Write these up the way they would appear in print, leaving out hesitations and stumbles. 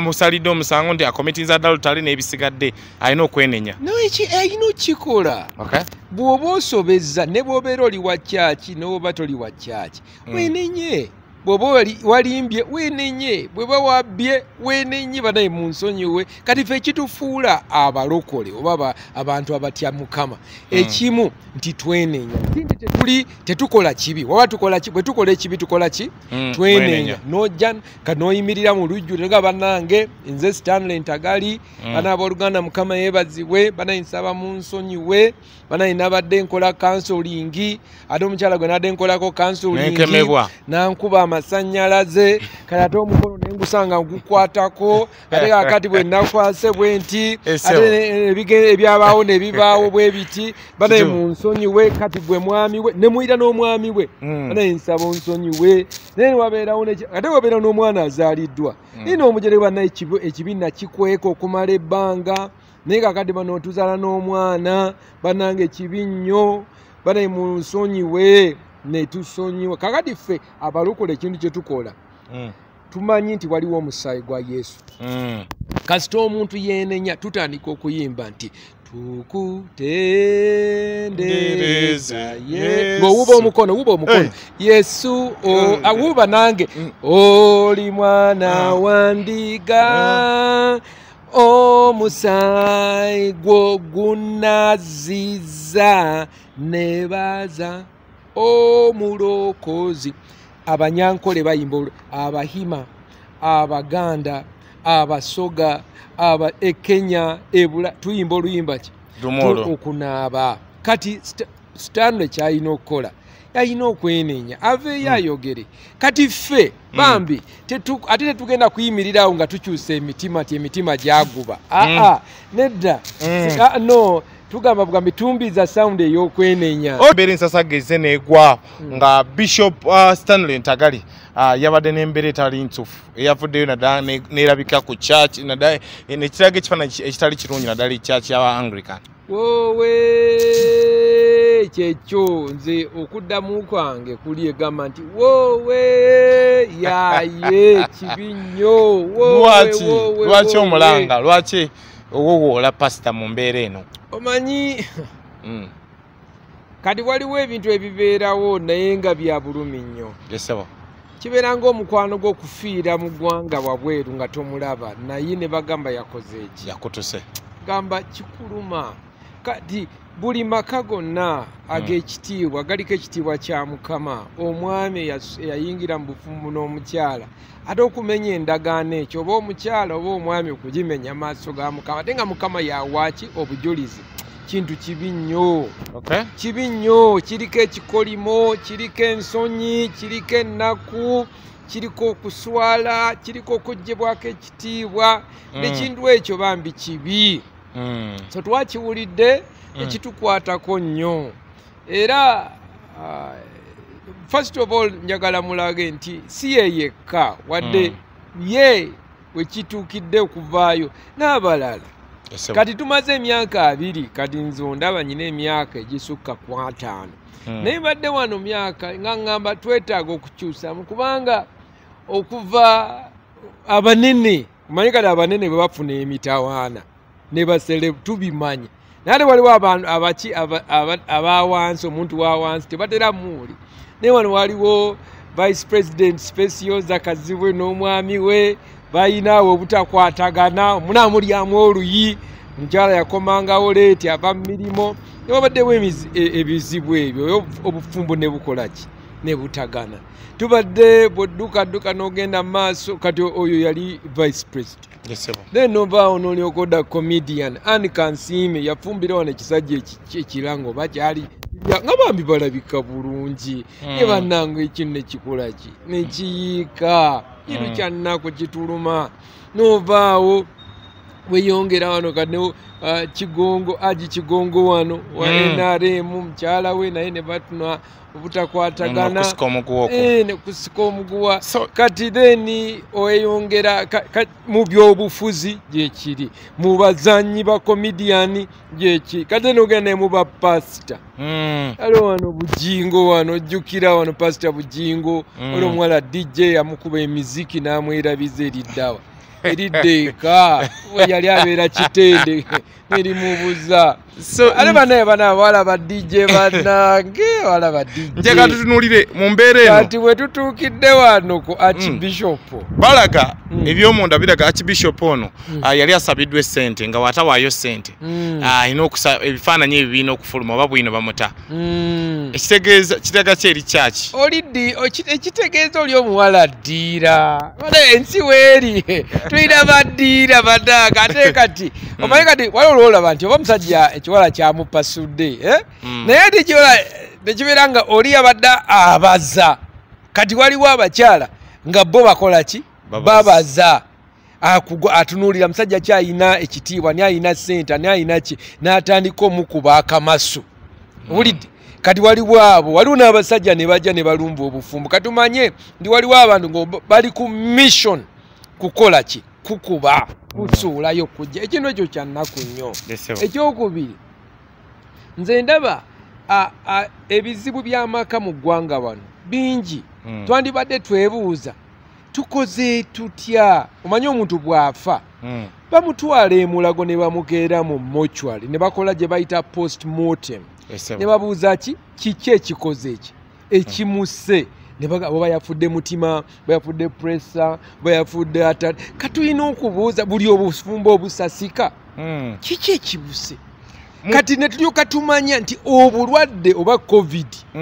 bamusalidde omusango nti akomitinza adultery n'ebisigadde alina okwenenya. Alina okukikola. Bw'oba osobezza ne bw'obeera oli wa kyaki n'oba toli wa kyaki wenenye. Bw'oba walimbye wenenye, bw'oba wabbye wenenye banaye mu nsonyiwe. Kati ffe ekitufuula abalokole oba abantu abatya Mukama ekimu nti twenenya. Tetukola kibi. Waba tukola kibi, bwe tukola ekibi tukola ki? Twenenya. N'ojja n'oyimirira mu lujjuliro nga bannange nze Stanley Ntagali bana abooluganda Mukama yeebazibwe banaye nsaba mu nsonyiwe banaye nabadde nkola counseling ate omukyala gwe nadde nkolako counseling nankuba amasannyalaze kale ate omukono nengusanga ngukwatako ate kakati bwe nakwase bwe nti ate ebyabaawo ne bibaawo bwe biti banaye mu nsonyiwe kati gwe mwami we ne muyita n'omwami we banaye nsaba nsonyiwe naye wabeerawo ate wabeera n'omwana azaaliddwa nina omujere banaye ekibiina kikweka okumala ebbanga naye kakati bano otuzaala n'omwana banange ekibi nnyo banaye mu nsonyiwe ne tusonyiwe kakati ffe abalokole ekintu kye tukola tumanyi nti waliwo omusaayi gwa Yesu kasita omuntu yeenenya tutandika okuyimba nti tukutendereza ng'owuba omukono Yesu awuba nange oli mwana wa ndiga omusaayi gwo gunaziza nebaza omulokozi. Abanyankole bayimba, Abahima, Abaganda, Abasoga, Ekenya, Ebula tuyimba oluyimba ki okunaaba. Kati Stanley kyalina okukola yalina okwenenya aveeyo ayogere. Kati ffe bambi ate tetugenda kuyimirirawo nga tukyusa emitima ti emitima gyaguba nedda no tugamba bugambi tumbiza sound ey'okwenenya. Obeera ensasageze neegwa nga Bishop Stanley Ntagali yabadde n'embeera etali ntuufu eyavuddeyo naddala n'erabika ku church naddala nekiraga ekifaananyi ekitali kirungi naddala church y'aba Anglican. Wowe kyekyo nze okuddamu kwange kuli egamba nti wowe yaye kibi nnyo. Lwaki omulanga lwaki owowoola pasita mu mbeera eno? Omanyi kati waliwo ebintu ebibeerawo naye nga bya bulumi nnyo. Kibeera ng'omukwano gw'okufiira mu ggwanga wabweru nga tomulaba naye ne bagamba yakoze eki yakutuse gamba kikuluma. Kati buli maka gonna ag'ekitiibwa galiko ekitiibwa kya Mukama. Omwami yayingira mu bufumbo n'omukyala ate okumenya endagaano ekyo oba omukyala oba omwami okugimenya maaso ga Mukama ate nga Mukama yawaaki obujulizi kintu kibi nnyo. Kibi nnyo, kiriko ekikolimo, kiriko ensonyi, kiriko ennaku, kiriko okuswala, kiriko okuggyibwako ekitiibwa n'ekintu ekyo bambi kibi. So twakiwulidde ekitukwatako nnyo era first of all njagala mulage nti si ye yekka wadde ye wekituukidde okuvaayo n'abalala. Kati tumaze emyaka 2 kati nze ndaba nyina emyaka egisukka ku 5 naye badde wano myaka nga ngamba twetaaga okukyusamu kubanga okuva abanene omanyi kati abanene bwe bafuna emitawaana ne basele tubimanyi naye waliwo abantu abawansi omuntu wawansi tebatera muuli naye wano waliwo vice president Specioza Kazibwe n'omwami we bayinaawe obutakwatagana omunaamulyamu oluyi omukyala yakomangawo leeti ava mu mirimo ne wabaddewo ebizibu ebyo obufumbo ne bukola ki ne butagana. Tubadde bw'oddukadduka n'ogenda mu maaso kati oyo yali vice president. Then novaawo n'olyoka odda comedian Anne Kansiime yafumbira wano ekisajja ekirango bakyali nga bambi balabika bulungi ne bannange ekino nekikola ki nekiyiika kiru kya nnaku kituluma novaawo weyongera wano kati Kigongo Aji Kigongo wano wa NRM mukyala we naye ne batuna obutakwatagana ne kusika omuguwa kati then oyongera mu byobufuzi gyekiri mu bazanyi ba comedian gyekiri kati n'ogenda mu ba pastor alo wano Bujingo wano ojjukira wano pastor Bujingo olwo mwala DJ amukuba emiziki n'amwerabiza eriddawa eriddeeka we yali abeera kitende nerimubuza ate banaye banabawala DJ bannange wala DJ njagala tutunulire mu mbeera eno kati bwe tutuukidde wano ku Archbishop balaga ebyomunda biraga Archbishop ono yali asabiddwa essente nga watawaayo ssente alina ebifaananyi ebibiina okufuluma oba bwino bamuta ekitegeeza kitega kyeri kyaki oliddi ekitegeeza oli omuwala addiira ensi weeri tulina baddiira bannange ate kati omanyi kati wali olwolaba nti oba omusajja ekiwala kyamupasudde naye tekibeera nga oli yabadde abaza kati waliwo abakyala nga bo bakola ki babaza atunuulira musajja ki ayina ekitiibwa ni ayina ssente ani ayina ki n'atandika omukuba akamasu wulidde kati waliwo n'abasajja ne bajja ne balumba obufumbo kati umanye ndi waliwo abantu nga bali ku mission kukola ki kukuba kusuulayo kujja ekintu ekyo kya nnaku nnyo ekyokubiri nze ndaba ebizibu by'amaka mu ggwanga wano bingi twandibadde twebuuza tukoze tutya omanyi omuntu bw'afa bamutwala emulago ne bamukeera mu mortuary ne bakola gye bayita post mortem ne babuuza kiki ekikoze eki ekimuse oba yafudde mutima oba yafudde pressa oba yafudde katulina okubuuza buli obufumbo obusasika kiki ekibuse kati ne tulyoka tumanya nti obulwadde oba covid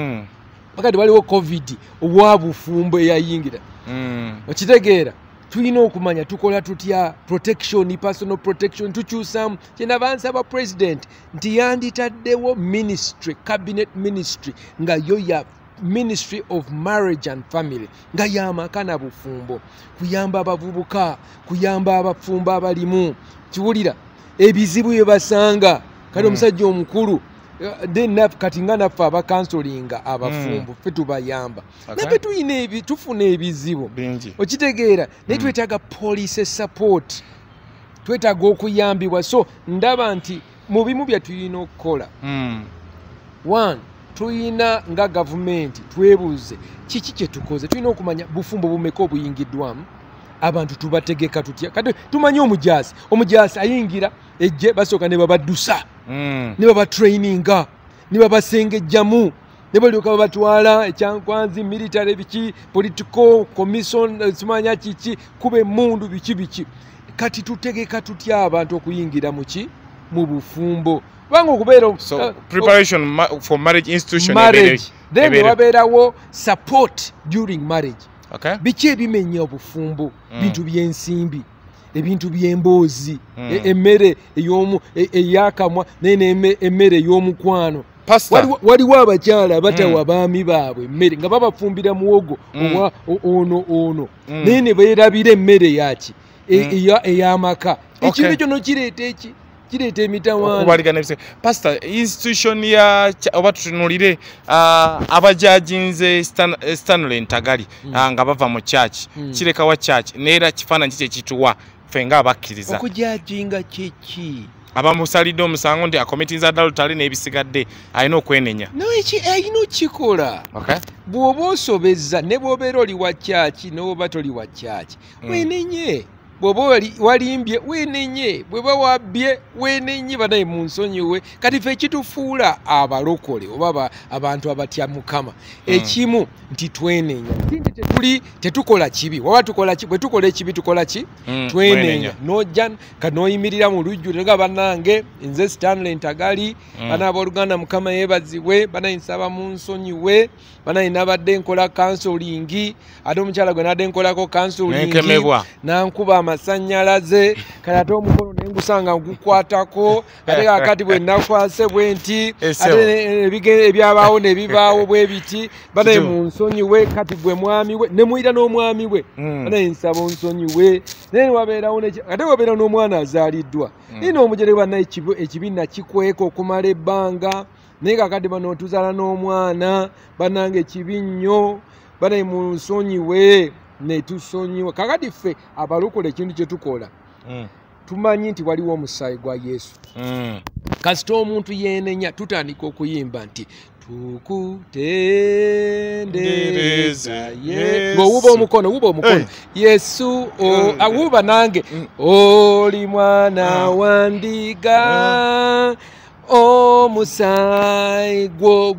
bakati waliwo covid obwa bufumbo eyayingira okitegeera tulina okumanya tukola tutya protection personal protection tukyusamu kyenda bansaba president nti yanditaddewo ministry cabinet ministry nga yo ya Ministry of Marriage and Family nga yamaka na bufumbo kuyamba abavubuka kuyamba abafumbo abalimu kiwulira ebizibu bye basanga kati omusajja omukulu kati nga naffe abakansolinga abafumbo ffe tubayamba naffe tulina tufuna ebizibu okitegeera naye twetaaga police support twetaaga okuyambibwa so ndaba nti mu bimu bye tulina okukola one tuyina nga gavumenti twebuuze kiki kye tukoze tulina okumanya bufumbo bumeka obuyingiddwamu abantu tubategeka tutya kati tumanyi omujaasi ayingira ejje basooka ne babaddusa ne babatraininga ne babasengejjamu ne balyoka babatwala ekyankwanzi military biki political commission simanya kiki kuba emmundu biki kati tutegeka tutya abantu okuyingira mu bufumbo banga okubeera preparation for marriage institution then wabeerawo support during marriage biki ebimenya obufumbo bintu by'ensimbi ebintu by'emboozi emmere eyakamwa naye emmere ey'omukwano waliwo abakyala abatawa baami baabwe emmere nga babafumbira muwogo ono naye ne beerabira emmere yaki ey'amaka ekintu ekyo nokireeta kireeta emitawaana pastor institution ya oba tutunulire abajajinze Stanley Ntagali nga bava mu church kirekawa church neera kifaananyi kye kituwa ffe nga abakkiriza okujajinga kiki abamusalidde omusango nti akomitinza adultery n'ebisigadde alina okwenenya alina okikola bw'oba osobezza ne bw'obeera oli wa kyaki n'oba toli wa kyaki wenenye bw'oba walimbye wenenye bw'oba wabbye wenenye banaye mu nsonyiwe kati ffe ekitufuula abalokole oba abantu abatya Mukama ekimu nti twenenya tetukola kibi waba tukola ki bwe tukola ekibi tukola ki twenenya nojja kanoyimirira mu lujjuliro nga bannange nze Stanley Ntagali bana abooluganda Mukama yeebazibwe banaye nsaba mu nsonyiwe banaye nabadde nkola counseling ate omukyala gwe nadde nkolako counseling nankuba amasannyalaze kati ate omukono nengusanga ngukwatako ate kakati bwe nakwase bwe nti ate ebyabaawo ne bibaawo bwe biti banaye mu nsonyiwe kati gwe mwami we ne muyita n'omwami we banaye nsaba onsonyiwe naye wabeerawo ate wabeera n'omwana azaaliddwa naye n'omujere banaye ekibi nakikweka okumala ebbanga naye kakati bano tuzaala n'omwana banange ekibi nnyo banaye mu nsonyiwe netusonyiwa kakati ffe abalokole ekintu kye tukola tumanyi nti waliwo omusaayi gwa Yesu kasita omuntu yeenenya tutandika okuyimba nti tukutendereza Yesu wuba omukono Yesu awuba nange oli mwana wandiga omusaayi gwo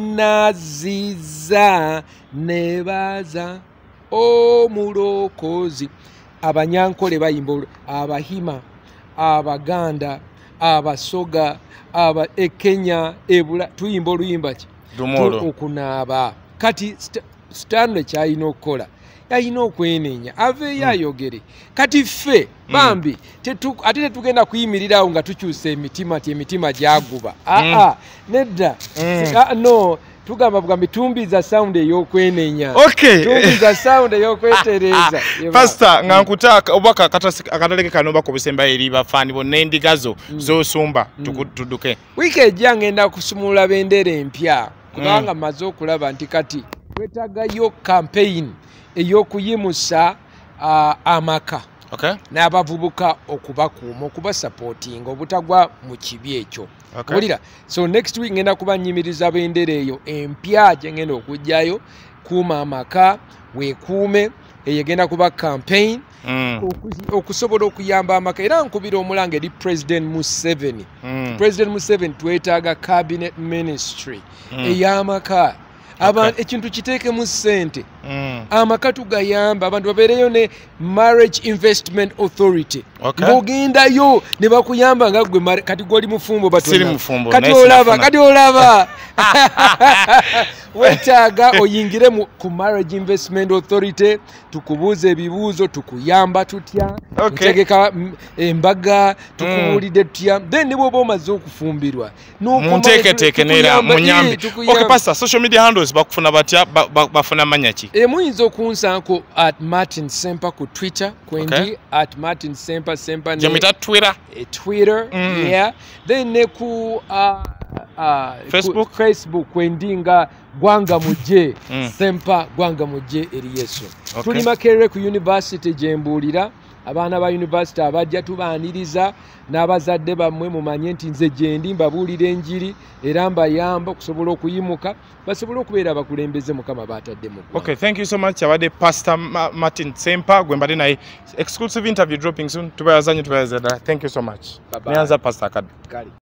gunaziza nebaza omulokozi abanyankole bayimba abahima abaganda abasoga Kenya ebula tuyimba oluyimba ki okunaaba kati Stanley kyayina okukola yayina okwenenya aveeyo ayogere kati ffe bambi ate tetugenda kuyimirirawo nga tukyusa emitima ti emitima gyaguba nedda no tugamba bugambi tumbiza sound ey'okwenenya tumbiza sound ey'okwetereza Pastor nga nkutaka obaka akataleke kano bakobesemba eri bafani bonna endigazo zosumba tuduke wiiki ejja ngenda kusumula bendera empya kubanga maze okulaba nti kati twetagayo campaign ey'okuyimusa amaka n'abavubuka okubakuuma okubasupportinga obutagwa mu kibi ekyo wulira so next week ngenda kubanyimiriza bendera eyo empya gye ngenda okujjayo kuuma amaka weekuume eyegenda kuba campaign okusobola okuyamba amaka era nkubira omulanga eri President Museveni President Museveni twetaaga cabinet ministry ey'amaka abantu ekintu kiteekemu ssente amaka tugayamba abantu babeereyo ne marriage investment authority ng'ogendayo ne bakuyamba nga gwe kati gwoli mufumbo kati olaba wetaaga oyingire ku marriage investment authority tukubuuza ebibuuzo tukuyamba tutya tutegeka embaga tukubuulidde tutya then ne bw'oba omaze okufumbirwa munteeketeeke neera munyambe Pastor social media handles bakufuna batya bafuna manya ki muyinza okunsanko @Martin Sempa ku Twitter kwendi @Martin Sempa jamita Twitter yeah then ne ku Facebook kwendi nga Gwanga Muje Sempa Gwanga Muje eri Yesu tuli Makerere ku university gyembuulira abaana ba university abajja tubaaniriza n'abazadde bammwe mumanye nti nze gyendi mbabuulira enjiri era mbayamba okusobola okuyimuka basobola okubeera abakulembeze Mukama baatadde mu thank you so much abadde Pastor Martin Sempa gwe mbadde naye exclusive interview dropping soon tubayazanye ddala thank you so much nyanza Pastor Kadi